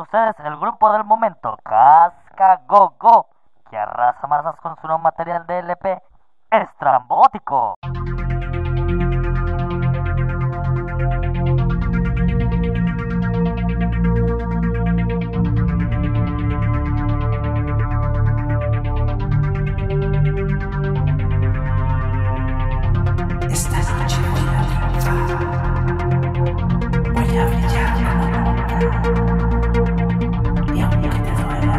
ustedes el grupo del momento, Casca Go, que arrasa masas con su nuevo material de LP, Estrambótico. Esta noche voy a triunfar, voy a brillar como nunca, y aunque te duela,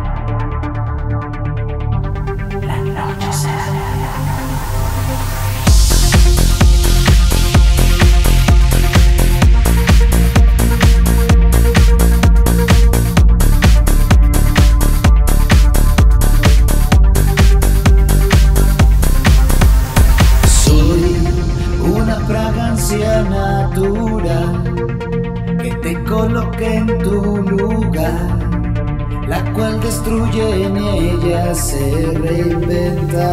la noche será mía. Fragancia natural que te coloque en tu lugar, la cual destruye en ella se reinventa.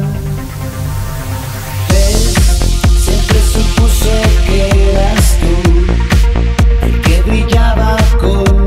¿Ves? Siempre supuse que eras tú el que brillaba con